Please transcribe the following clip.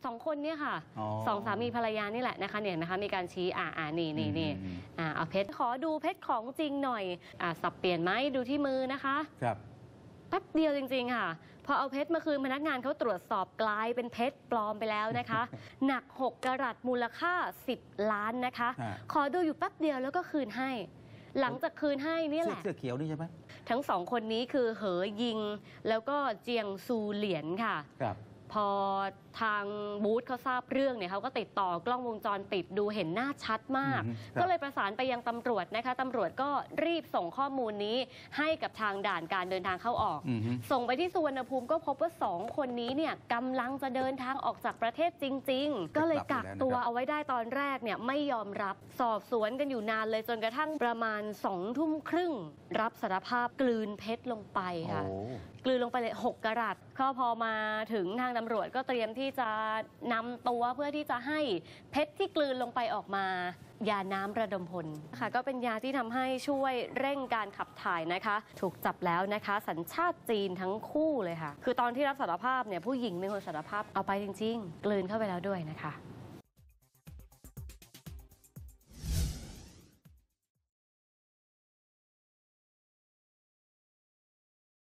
2 คนเนี่ยค่ะ2 สามีภรรยานี่แหละนะคะเนี่ยนะคะมีการชี้นี่เอาเพชรขอดูเพชรของจริงหน่อยสับเปลี่ยนไหมดูที่มือนะคะครับแป๊บเดียวจริงๆค่ะพอเอาเพชรมาคืนพนักงานเขาตรวจสอบกลายเป็นเพชรปลอมไปแล้วนะคะหนัก6 กะรัตมูลค่า10 ล้านนะคะขอดูอยู่แป๊บเดียวแล้วก็คืนให้หลังจากคืนให้นี่แหละเสื้อเขียวนี่ใช่ไหมทั้ง2 คนนี้คือเหอยิงแล้วก็เจียงซูเหลียนค่ะครับพอทางบูธเขาทราบเรื่องเนี่ยเขาก็ติดต่อกล้องวงจรปิดดูเห็นหน้าชัดมากก็เลยประสานไปยังตำรวจนะคะตำรวจก็รีบส่งข้อมูลนี้ให้กับทางด่านการเดินทางเข้าออกส่งไปที่สุวรรณภูมิก็พบว่า2 คนนี้เนี่ยกำลังจะเดินทางออกจากประเทศจริงๆก็เลยกักตัวเอาไว้ได้ตอนแรกเนี่ยไม่ยอมรับสอบสวนกันอยู่นานเลยจนกระทั่งประมาณ20 ทุ่มครึ่งรับสารภาพกลืนเพชรลงไปค่ะกลืนลงไปเลย6 กะรัตก็พอมาถึงทางตำรวจก็เตรียมที่จะนำตัวเพื่อที่จะให้เพชรที่กลืนลงไปออกมายาน้ำระดมพลค่ะก็เป็นยาที่ทำให้ช่วยเร่งการขับถ่ายนะคะถูกจับแล้วนะคะสัญชาติจีนทั้งคู่เลยค่ะคือตอนที่รับสารภาพเนี่ยผู้หญิงเป็นคนสารภาพเอาไปจริงๆกลืนเข้าไปแล้วด้วยนะคะ